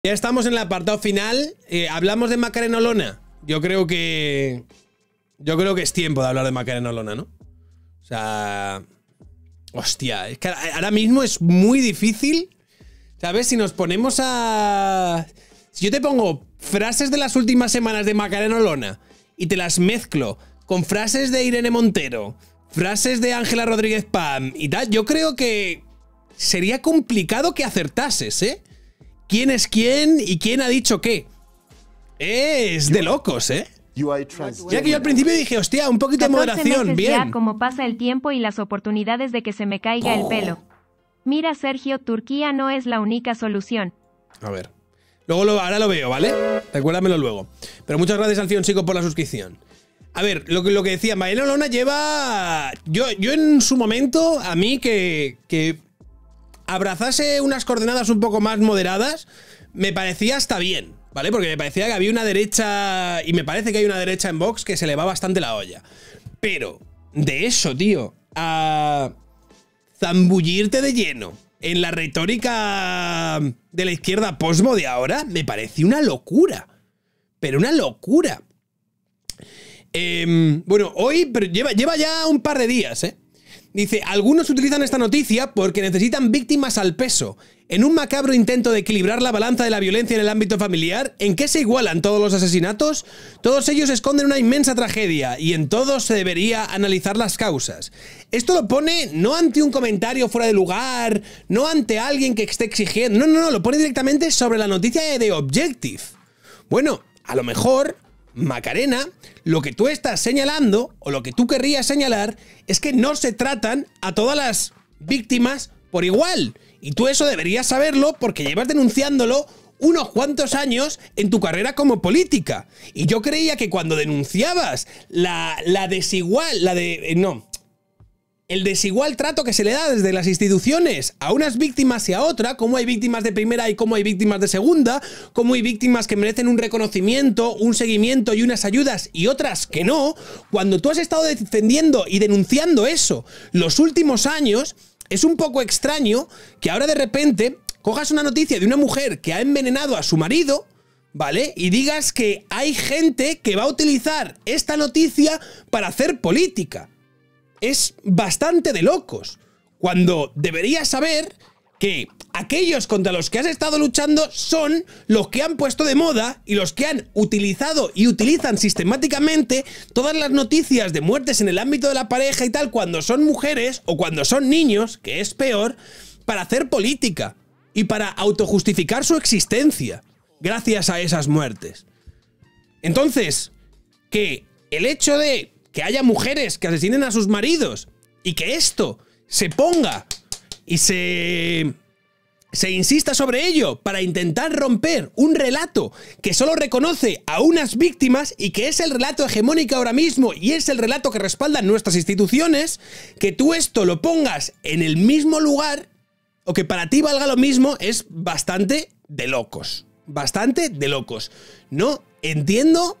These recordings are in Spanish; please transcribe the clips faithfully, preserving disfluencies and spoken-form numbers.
Ya estamos en el apartado final. Eh, hablamos de Macarena Olona. Yo creo que... Yo creo que es tiempo de hablar de Macarena Olona, ¿no? O sea... Hostia, es que ahora mismo es muy difícil, ¿sabes? Si nos ponemos a... Si yo te pongo frases de las últimas semanas de Macarena Olona y te las mezclo con frases de Irene Montero, frases de Ángela Rodríguez Pam y tal, yo creo que sería complicado que acertases, ¿eh? ¿Quién es quién y quién ha dicho qué? Es de locos, ¿eh? Ya que yo al principio dije, hostia, un poquito de moderación, bien. Ya como pasa el tiempo y las oportunidades de que se me caiga oh. el pelo. Mira, Sergio, Turquía no es la única solución. A ver. Luego lo, ahora lo veo, ¿vale? Recuérdamelo luego. Pero muchas gracias, Alfioncico, por la suscripción. A ver, lo que, lo que decía, Macarena Olona lleva... Yo, yo en su momento, a mí que, que abrazase unas coordenadas un poco más moderadas, me parecía hasta bien, ¿vale? Porque me parecía que había una derecha, y me parece que hay una derecha en Vox que se le va bastante la olla. Pero, de eso, tío, a zambullirte de lleno en la retórica de la izquierda posmo de ahora, me parece una locura. Pero una locura. Eh, bueno, hoy, pero lleva, lleva ya un par de días, ¿eh? Dice, algunos utilizan esta noticia porque necesitan víctimas al peso. En un macabro intento de equilibrar la balanza de la violencia en el ámbito familiar, ¿en qué se igualan todos los asesinatos? Todos ellos esconden una inmensa tragedia y en todos se debería analizar las causas. Esto lo pone no ante un comentario fuera de lugar, no ante alguien que esté exigiendo, no, no, no, lo pone directamente sobre la noticia de The Objective. Bueno, a lo mejor... Macarena, lo que tú estás señalando, o lo que tú querrías señalar, es que no se tratan a todas las víctimas por igual. Y tú eso deberías saberlo porque llevas denunciándolo unos cuantos años en tu carrera como política. Y yo creía que cuando denunciabas la, la desigual, la de... Eh, no... El desigual trato que se le da desde las instituciones a unas víctimas y a otra, como hay víctimas de primera y como hay víctimas de segunda, como hay víctimas que merecen un reconocimiento, un seguimiento y unas ayudas y otras que no, cuando tú has estado defendiendo y denunciando eso los últimos años, es un poco extraño que ahora de repente cojas una noticia de una mujer que ha envenenado a su marido, ¿vale? Y digas que hay gente que va a utilizar esta noticia para hacer política. Es bastante de locos, cuando deberías saber que aquellos contra los que has estado luchando son los que han puesto de moda y los que han utilizado y utilizan sistemáticamente todas las noticias de muertes en el ámbito de la pareja y tal cuando son mujeres o cuando son niños, que es peor, para hacer política y para autojustificar su existencia gracias a esas muertes. Entonces, que el hecho de que haya mujeres que asesinen a sus maridos y que esto se ponga y se, se insista sobre ello para intentar romper un relato que solo reconoce a unas víctimas y que es el relato hegemónico ahora mismo y es el relato que respaldan nuestras instituciones, que tú esto lo pongas en el mismo lugar o que para ti valga lo mismo es bastante de locos. Bastante de locos. No entiendo...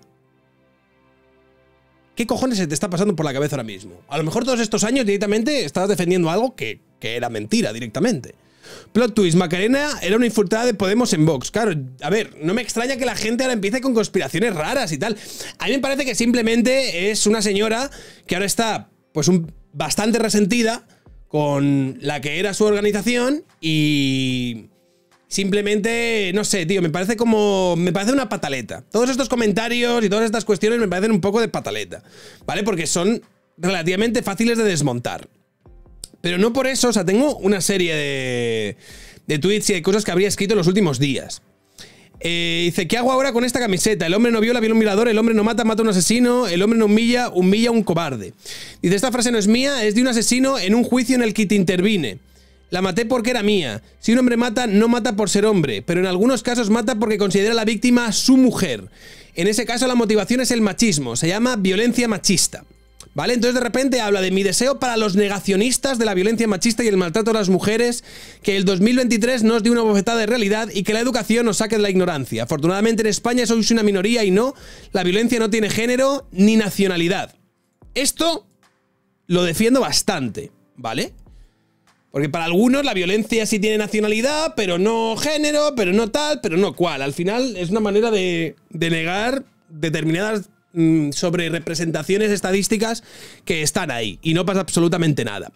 ¿Qué cojones se te está pasando por la cabeza ahora mismo? A lo mejor todos estos años directamente estabas defendiendo algo que, que era mentira directamente. Plot twist, Macarena era una infiltrada de Podemos en Vox. Claro, a ver, no me extraña que la gente ahora empiece con conspiraciones raras y tal. A mí me parece que simplemente es una señora que ahora está pues un, bastante resentida con la que era su organización y... Simplemente, no sé, tío, me parece como... Me parece una pataleta. Todos estos comentarios y todas estas cuestiones me parecen un poco de pataleta, ¿vale? Porque son relativamente fáciles de desmontar. Pero no por eso, o sea, tengo una serie de, de tweets y de cosas que habría escrito en los últimos días. Eh, dice, ¿qué hago ahora con esta camiseta? El hombre no viola, viola un violador, el hombre no mata, mata a un asesino, el hombre no humilla, humilla a un cobarde. Dice, esta frase no es mía, es de un asesino en un juicio en el que te intervine. La maté porque era mía. Si un hombre mata, no mata por ser hombre, pero en algunos casos mata porque considera a la víctima su mujer. En ese caso la motivación es el machismo, se llama violencia machista. ¿Vale? Entonces de repente habla de mi deseo para los negacionistas de la violencia machista y el maltrato a las mujeres, que el dos mil veintitrés nos dé una bofetada de realidad y que la educación nos saque de la ignorancia. Afortunadamente en España sois una minoría y no, la violencia no tiene género ni nacionalidad. Esto lo defiendo bastante, ¿vale? Porque para algunos la violencia sí tiene nacionalidad, pero no género, pero no tal, pero no cual. Al final es una manera de, de negar determinadas mmm, sobre representaciones estadísticas que están ahí y no pasa absolutamente nada.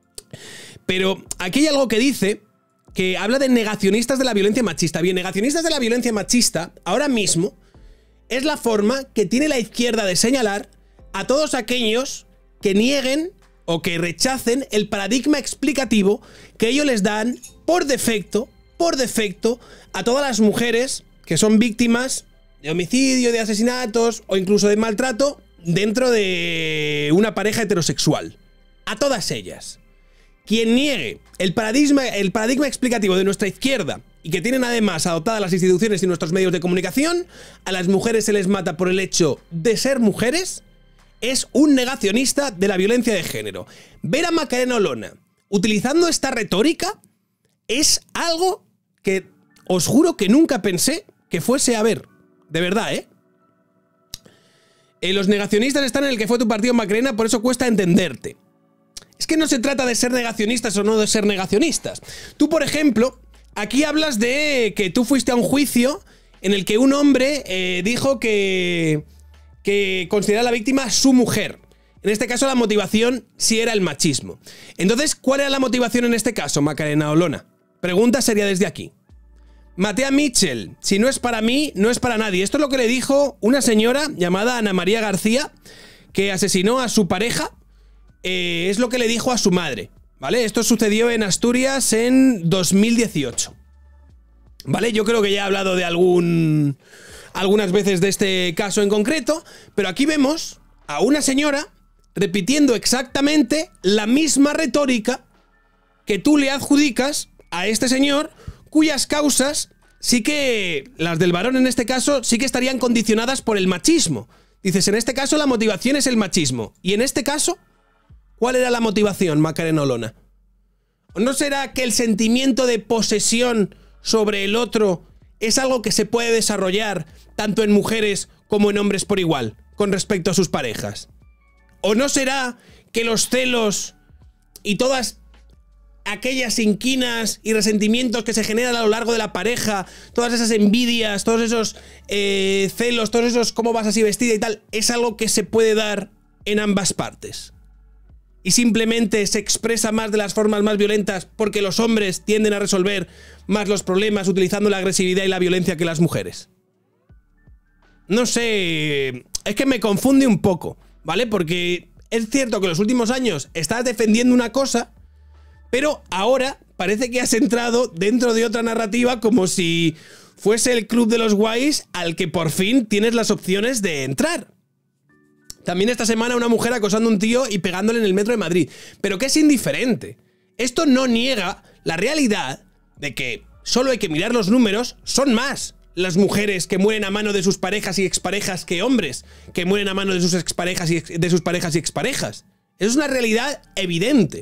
Pero aquí hay algo que dice que habla de negacionistas de la violencia machista. Bien, negacionistas de la violencia machista ahora mismo es la forma que tiene la izquierda de señalar a todos aquellos que nieguen o que rechacen el paradigma explicativo que ellos les dan por defecto, por defecto, a todas las mujeres que son víctimas de homicidio, de asesinatos o incluso de maltrato dentro de una pareja heterosexual. A todas ellas. Quien niegue el paradigma, el paradigma explicativo de nuestra izquierda y que tienen además adoptadas las instituciones y nuestros medios de comunicación, a las mujeres se les mata por el hecho de ser mujeres, es un negacionista de la violencia de género. Ver a Macarena Olona utilizando esta retórica es algo que os juro que nunca pensé que fuese a ver. De verdad, ¿eh? Eh, los negacionistas están en el que fue tu partido, Macarena, por eso cuesta entenderte. Es que no se trata de ser negacionistas o no de ser negacionistas. Tú, por ejemplo, aquí hablas de que tú fuiste a un juicio en el que un hombre eh, dijo que, que consideraba a la víctima su mujer. En este caso la motivación sí era el machismo. Entonces, ¿cuál era la motivación en este caso, Macarena Olona? Pregunta sería desde aquí. Matea Mitchell, si no es para mí, no es para nadie. Esto es lo que le dijo una señora llamada Ana María García, que asesinó a su pareja. Eh, es lo que le dijo a su madre, ¿vale? Esto sucedió en Asturias en dos mil dieciocho. ¿Vale? Yo creo que ya he hablado de algún... algunas veces de este caso en concreto, pero aquí vemos a una señora repitiendo exactamente la misma retórica que tú le adjudicas a este señor, cuyas causas sí que, las del varón en este caso, sí que estarían condicionadas por el machismo. Dices, en este caso la motivación es el machismo. Y en este caso, ¿cuál era la motivación, Macarena Olona? ¿No será que el sentimiento de posesión sobre el otro es algo que se puede desarrollar tanto en mujeres como en hombres por igual, con respecto a sus parejas? ¿O no será que los celos y todas aquellas inquinas y resentimientos que se generan a lo largo de la pareja, todas esas envidias, todos esos eh, celos, todos esos cómo vas así vestida y tal, es algo que se puede dar en ambas partes? Y simplemente se expresa más de las formas más violentas porque los hombres tienden a resolver más los problemas utilizando la agresividad y la violencia que las mujeres. No sé, es que me confunde un poco, ¿vale? Porque es cierto que en los últimos años estás defendiendo una cosa, pero ahora parece que has entrado dentro de otra narrativa como si fuese el club de los guays al que por fin tienes las opciones de entrar. También esta semana una mujer acosando a un tío y pegándole en el metro de Madrid. Pero que es indiferente. Esto no niega la realidad de que solo hay que mirar los números. Son más las mujeres que mueren a mano de sus parejas y exparejas que hombres que mueren a mano de sus exparejas y ex, de sus parejas y exparejas. Eso es una realidad evidente.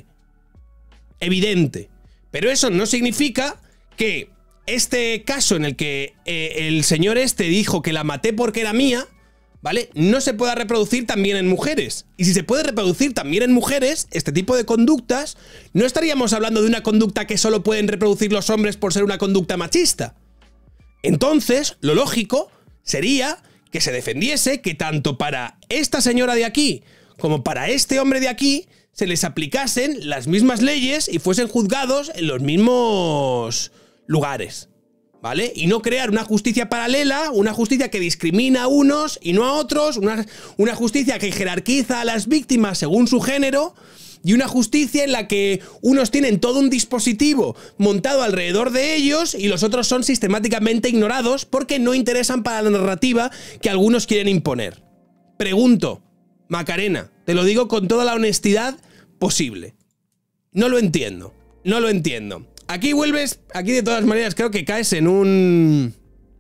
Evidente. Pero eso no significa que este caso en el que eh, el señor este dijo que la maté porque era mía, ¿vale?, no se pueda reproducir también en mujeres. Y si se puede reproducir también en mujeres, este tipo de conductas, no estaríamos hablando de una conducta que solo pueden reproducir los hombres por ser una conducta machista. Entonces, lo lógico sería que se defendiese que tanto para esta señora de aquí como para este hombre de aquí se les aplicasen las mismas leyes y fuesen juzgados en los mismos lugares, ¿vale? Y no crear una justicia paralela, una justicia que discrimina a unos y no a otros, una, una justicia que jerarquiza a las víctimas según su género y una justicia en la que unos tienen todo un dispositivo montado alrededor de ellos y los otros son sistemáticamente ignorados porque no interesan para la narrativa que algunos quieren imponer. Pregunto, Macarena, te lo digo con toda la honestidad posible. No lo entiendo, no lo entiendo. Aquí vuelves, aquí de todas maneras creo que caes en un...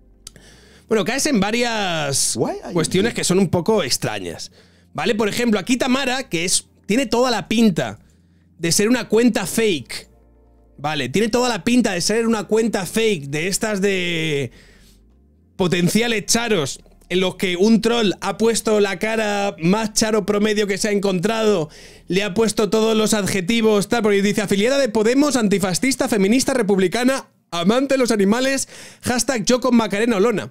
Bueno, caes en varias cuestiones que son un poco extrañas, ¿vale? Por ejemplo, aquí Tamara, que es tiene toda la pinta de ser una cuenta fake, ¿vale? Tiene toda la pinta de ser una cuenta fake de estas de potenciales charos en los que un troll ha puesto la cara más charo promedio que se ha encontrado, le ha puesto todos los adjetivos, tal, porque dice afiliada de Podemos, antifascista, feminista, republicana, amante de los animales, hashtag yo con Macarena Olona.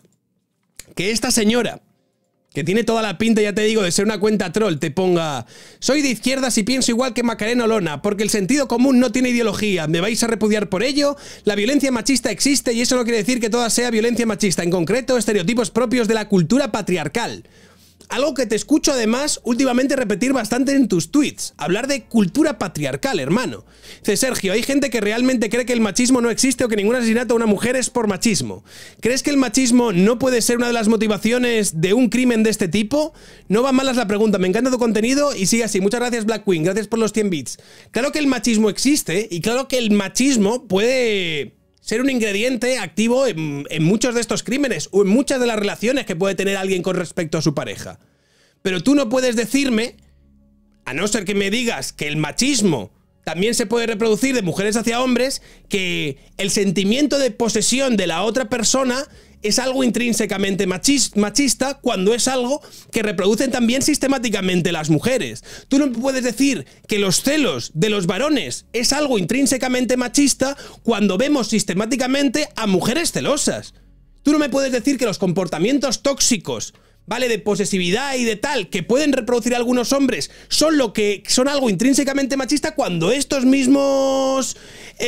Que esta señora, que tiene toda la pinta, ya te digo, de ser una cuenta troll, te ponga soy de izquierdas y pienso igual que Macarena Olona, porque el sentido común no tiene ideología, me vais a repudiar por ello, la violencia machista existe y eso no quiere decir que toda sea violencia machista, en concreto estereotipos propios de la cultura patriarcal. Algo que te escucho además últimamente repetir bastante en tus tweets, hablar de cultura patriarcal, hermano. Dice Sergio, hay gente que realmente cree que el machismo no existe o que ningún asesinato a una mujer es por machismo. ¿Crees que el machismo no puede ser una de las motivaciones de un crimen de este tipo? No va malas la pregunta, me encanta tu contenido y sigue así. Muchas gracias Black Queen, gracias por los cien bits. Claro que el machismo existe y claro que el machismo puede ser un ingrediente activo en, en muchos de estos crímenes o en muchas de las relaciones que puede tener alguien con respecto a su pareja. Pero tú no puedes decirme, a no ser que me digas que el machismo también se puede reproducir de mujeres hacia hombres, que el sentimiento de posesión de la otra persona es algo intrínsecamente machista cuando es algo que reproducen también sistemáticamente las mujeres. Tú no puedes decir que los celos de los varones es algo intrínsecamente machista cuando vemos sistemáticamente a mujeres celosas. Tú no me puedes decir que los comportamientos tóxicos, ¿vale?, de posesividad y de tal, que pueden reproducir algunos hombres, son lo que son algo intrínsecamente machista cuando estos mismos...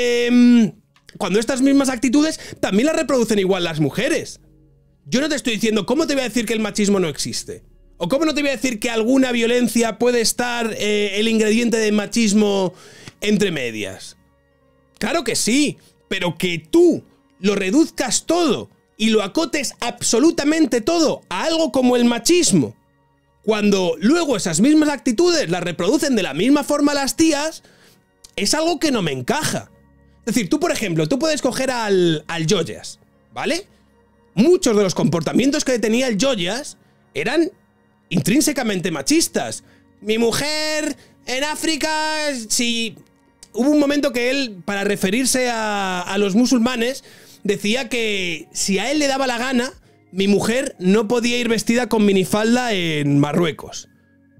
Eh, cuando estas mismas actitudes también las reproducen igual las mujeres. Yo no te estoy diciendo, ¿cómo te voy a decir que el machismo no existe? ¿O cómo no te voy a decir que alguna violencia puede estar eh, el ingrediente de machismo entre medias? Claro que sí, pero que tú lo reduzcas todo y lo acotes absolutamente todo a algo como el machismo, cuando luego esas mismas actitudes las reproducen de la misma forma las tías, es algo que no me encaja. Es decir, tú por ejemplo, tú puedes coger al, al Joyas, ¿vale? Muchos de los comportamientos que tenía el Joyas eran intrínsecamente machistas. Mi mujer en África, si... Hubo un momento que él, para referirse a, a los musulmanes, decía que si a él le daba la gana, mi mujer no podía ir vestida con minifalda en Marruecos.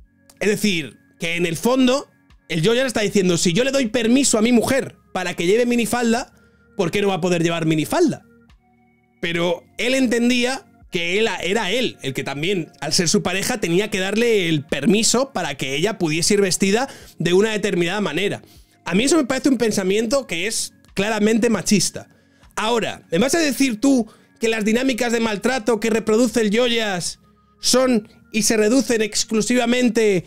Es decir, que en el fondo, el Joyas está diciendo, si yo le doy permiso a mi mujer para que lleve minifalda, ¿por qué no va a poder llevar minifalda? Pero él entendía que él, era él el que también, al ser su pareja, tenía que darle el permiso para que ella pudiese ir vestida de una determinada manera. A mí eso me parece un pensamiento que es claramente machista. Ahora, ¿me vas a decir tú que las dinámicas de maltrato que reproduce el Joyas son y se reducen exclusivamente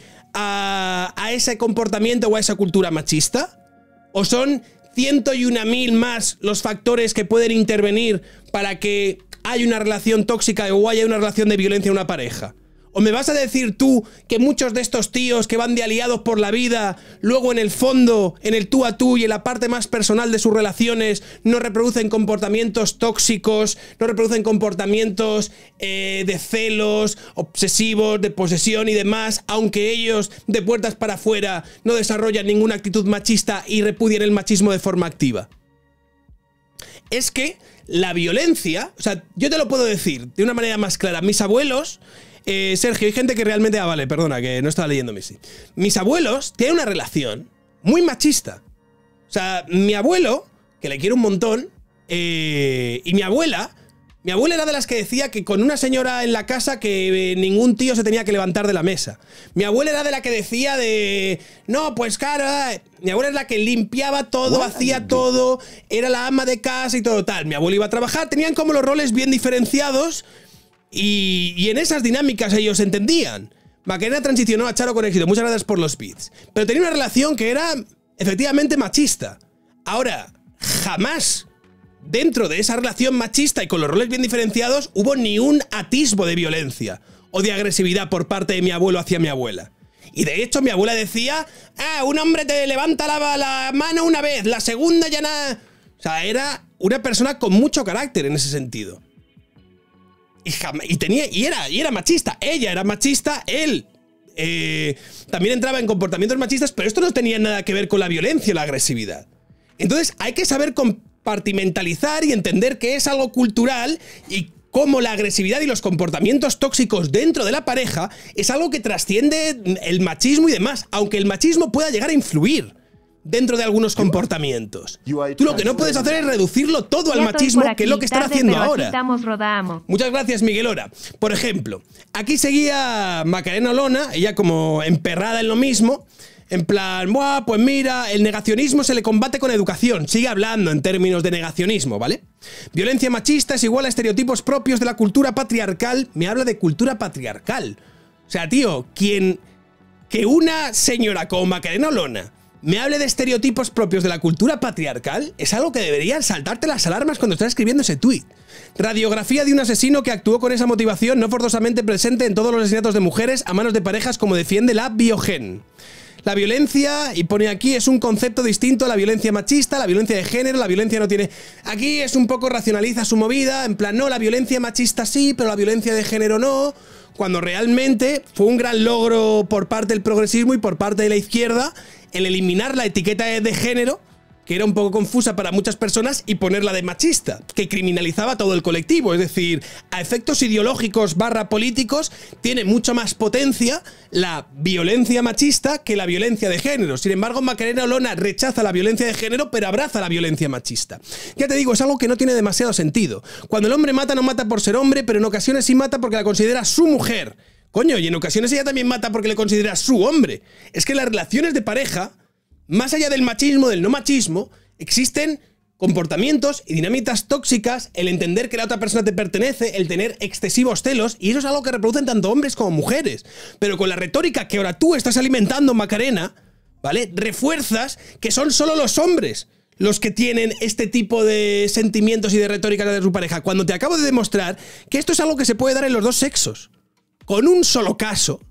a, a ese comportamiento o a esa cultura machista? ¿O son ciento y una mil más los factores que pueden intervenir para que haya una relación tóxica o haya una relación de violencia en una pareja? ¿O me vas a decir tú que muchos de estos tíos que van de aliados por la vida, luego en el fondo, en el tú a tú y en la parte más personal de sus relaciones, no reproducen comportamientos tóxicos, no reproducen comportamientos eh, de celos, obsesivos, de posesión y demás, aunque ellos de puertas para afuera no desarrollan ninguna actitud machista y repudian el machismo de forma activa? Es que la violencia, o sea, yo te lo puedo decir de una manera más clara, mis abuelos... Eh, Sergio, hay gente que realmente... Ah, vale, perdona, que no estaba leyendo Missy. Mis abuelos tienen una relación muy machista. O sea, mi abuelo, que le quiero un montón, eh, y mi abuela... Mi abuela era de las que decía que con una señora en la casa que eh, ningún tío se tenía que levantar de la mesa. Mi abuela era de la que decía de... No, pues cara... Mi abuela es la que limpiaba todo, hacía todo, era la ama de casa y todo tal. Mi abuelo iba a trabajar, tenían como los roles bien diferenciados... Y, y en esas dinámicas ellos entendían. Macarena transicionó a Charo con éxito. Muchas gracias por los bits. Pero tenía una relación que era efectivamente machista. Ahora, jamás dentro de esa relación machista y con los roles bien diferenciados hubo ni un atisbo de violencia o de agresividad por parte de mi abuelo hacia mi abuela. Y de hecho mi abuela decía, ah, un hombre te levanta la, la mano una vez, la segunda ya nada. O sea, era una persona con mucho carácter en ese sentido. Y, y, tenía, y, era, y era machista, ella era machista, él eh, también entraba en comportamientos machistas, pero esto no tenía nada que ver con la violencia o la agresividad. Entonces hay que saber compartimentalizar y entender que es algo cultural y cómo la agresividad y los comportamientos tóxicos dentro de la pareja es algo que trasciende el machismo y demás, aunque el machismo pueda llegar a influir dentro de algunos comportamientos. Tú lo que no puedes hacer es reducirlo todo al machismo, que es lo que están haciendo ahora. Muchas gracias, Miguelora. Por ejemplo, aquí seguía Macarena Olona, ella como emperrada en lo mismo, en plan, buah, pues mira, el negacionismo se le combate con educación. Sigue hablando en términos de negacionismo, ¿vale? Violencia machista es igual a estereotipos propios de la cultura patriarcal. Me habla de cultura patriarcal. O sea, tío, quien... que una señora como Macarena Olona me hable de estereotipos propios de la cultura patriarcal es algo que deberían saltarte las alarmas cuando estás escribiendo ese tuit. Radiografía de un asesino que actuó con esa motivación, no forzosamente presente en todos los asesinatos de mujeres a manos de parejas, como defiende la Biogen. La violencia, y pone aquí, es un concepto distinto a la violencia machista, la violencia de género, la violencia no tiene... Aquí es un poco racionaliza su movida, en plan, no, la violencia machista sí, pero la violencia de género no, cuando realmente fue un gran logro por parte del progresismo y por parte de la izquierda el eliminar la etiqueta de género, que era un poco confusa para muchas personas, y ponerla de machista, que criminalizaba todo el colectivo. Es decir, a efectos ideológicos barra políticos, tiene mucha más potencia la violencia machista que la violencia de género. Sin embargo, Macarena Olona rechaza la violencia de género, pero abraza la violencia machista. Ya te digo, es algo que no tiene demasiado sentido. Cuando el hombre mata, no mata por ser hombre, pero en ocasiones sí mata porque la considera su mujer. Coño, y en ocasiones ella también mata porque le considera su hombre. Es que las relaciones de pareja, más allá del machismo, del no machismo, existen comportamientos y dinamitas tóxicas, el entender que la otra persona te pertenece, el tener excesivos celos, y eso es algo que reproducen tanto hombres como mujeres. Pero con la retórica que ahora tú estás alimentando, Macarena, ¿vale? Refuerzas que son solo los hombres los que tienen este tipo de sentimientos y de retórica de su pareja, cuando te acabo de demostrar que esto es algo que se puede dar en los dos sexos. Con un solo caso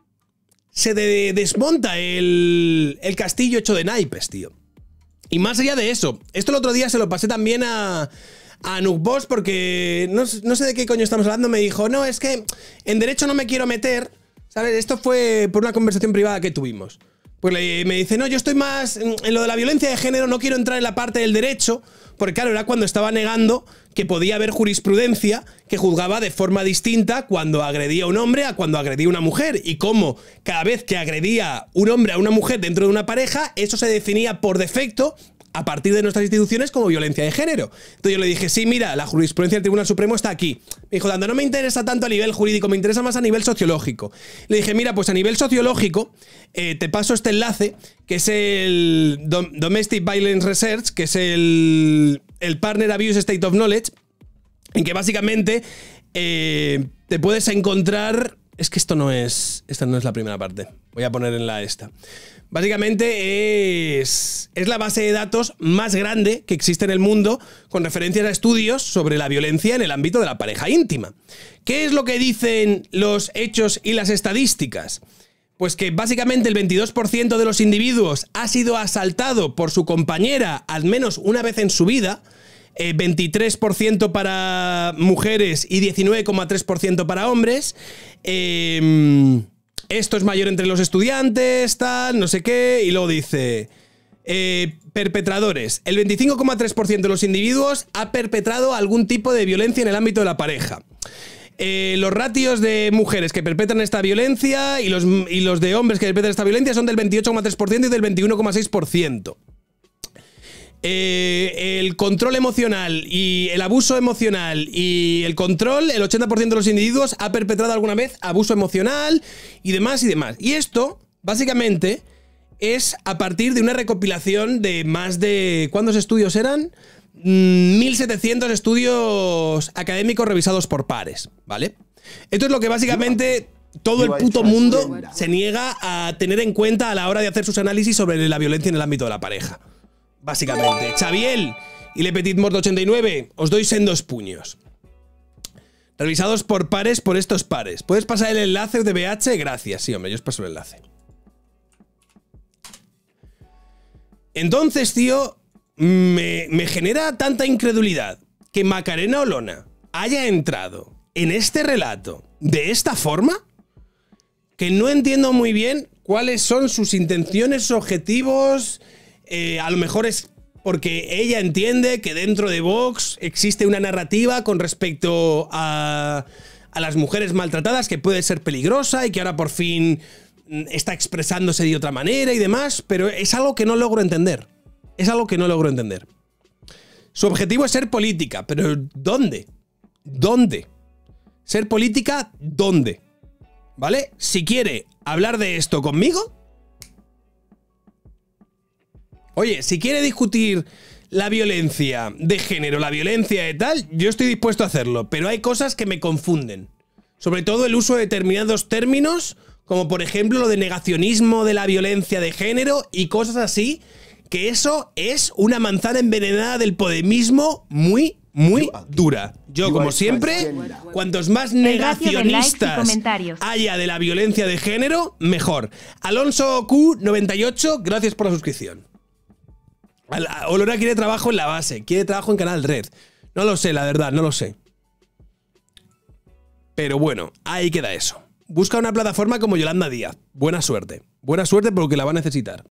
se de desmonta el, el castillo hecho de naipes, tío. Y más allá de eso, esto el otro día se lo pasé también a, a Nukboss, porque no, no sé de qué coño estamos hablando. Me dijo, no, es que en derecho no me quiero meter, ¿sabes? Esto fue por una conversación privada que tuvimos. Pues le, me dice, no, yo estoy más en lo de la violencia de género, no quiero entrar en la parte del derecho, porque claro, era cuando estaba negando que podía haber jurisprudencia que juzgaba de forma distinta cuando agredía a un hombre a cuando agredía a una mujer, y cómo cada vez que agredía un hombre a una mujer dentro de una pareja, eso se definía por defecto a partir de nuestras instituciones como violencia de género. Entonces yo le dije, sí, mira, la jurisprudencia del Tribunal Supremo está aquí. Me dijo, Dando, no me interesa tanto a nivel jurídico, me interesa más a nivel sociológico. Le dije, mira, pues a nivel sociológico, eh, te paso este enlace, que es el Dom Domestic Violence Research, que es el, el Partner Abuse State of Knowledge, en que básicamente eh, te puedes encontrar... Es que esto no es, esta no es la primera parte. Voy a poner en la esta. Básicamente es, es la base de datos más grande que existe en el mundo con referencias a estudios sobre la violencia en el ámbito de la pareja íntima. ¿Qué es lo que dicen los hechos y las estadísticas? Pues que básicamente el veintidós por ciento de los individuos ha sido asaltado por su compañera al menos una vez en su vida, eh, veintitrés por ciento para mujeres y diecinueve coma tres por ciento para hombres. Eh... Esto es mayor entre los estudiantes, tal, no sé qué, y luego dice... Eh, perpetradores. El veinticinco coma tres por ciento de los individuos ha perpetrado algún tipo de violencia en el ámbito de la pareja. Eh, los ratios de mujeres que perpetran esta violencia y los, y los de hombres que perpetran esta violencia son del veintiocho coma tres por ciento y del veintiuno coma seis por ciento. Eh, el control emocional y el abuso emocional y el control, el ochenta por ciento de los individuos ha perpetrado alguna vez abuso emocional y demás y demás. Y esto, básicamente, es a partir de una recopilación de más de... ¿Cuántos estudios eran? mil setecientos estudios académicos revisados por pares, ¿vale? Esto es lo que básicamente todo el puto mundo se niega a tener en cuenta a la hora de hacer sus análisis sobre la violencia en el ámbito de la pareja. Básicamente. Xaviel y Le Petit Mort ochenta y nueve, os doy sendos puños. Revisados por pares por estos pares. ¿Puedes pasar el enlace de B H? Gracias. Sí, hombre, yo os paso el enlace. Entonces, tío, me, me genera tanta incredulidad que Macarena Olona haya entrado en este relato de esta forma que no entiendo muy bien cuáles son sus intenciones, sus objetivos. Eh, a lo mejor es porque ella entiende que dentro de Vox existe una narrativa con respecto a, a las mujeres maltratadas que puede ser peligrosa y que ahora por fin está expresándose de otra manera y demás, pero es algo que no logro entender. Es algo que no logro entender. Su objetivo es ser política, pero ¿dónde? ¿Dónde? Ser política, ¿dónde? ¿Vale? Si quiere hablar de esto conmigo... Oye, si quiere discutir la violencia de género, la violencia de tal, yo estoy dispuesto a hacerlo, pero hay cosas que me confunden. Sobre todo el uso de determinados términos, como por ejemplo lo de negacionismo de la violencia de género y cosas así, que eso es una manzana envenenada del podemismo muy, muy dura. Yo, como siempre, cuantos más negacionistas haya de la violencia de género, mejor. Alonso Q noventa y ocho, gracias por la suscripción. Olora quiere trabajo en la base, quiere trabajo en Canal Red. No lo sé, la verdad, no lo sé. Pero bueno, ahí queda eso. Busca una plataforma como Yolanda Díaz. Buena suerte. Buena suerte porque la va a necesitar.